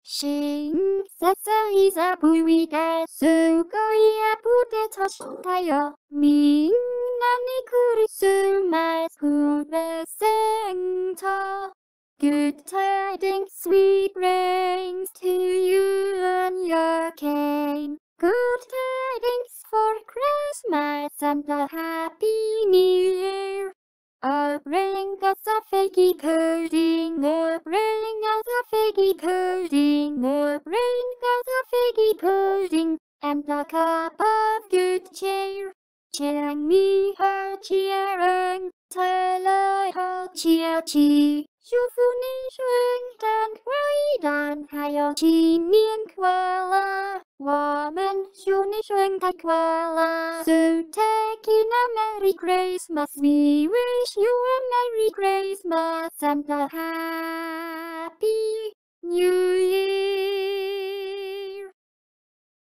신사사이사 부위가 수고이야 부대터 타요 민나니 크리스마스 후레생터 Good tidings, sweet rains to you and your king. Good tidings for Christmas and a happy new year. A ring of a figgy pudding, a ring of a figgy pudding, a ring of a figgy pudding, and a cup of good cheer. Cheer me her cheering, tell her cheer cheer. 祝福你圣诞快乐，还有新年快乐，我们祝你圣诞快乐。So taking a Merry Christmas, we wish you a Merry Christmas and a Happy New Year.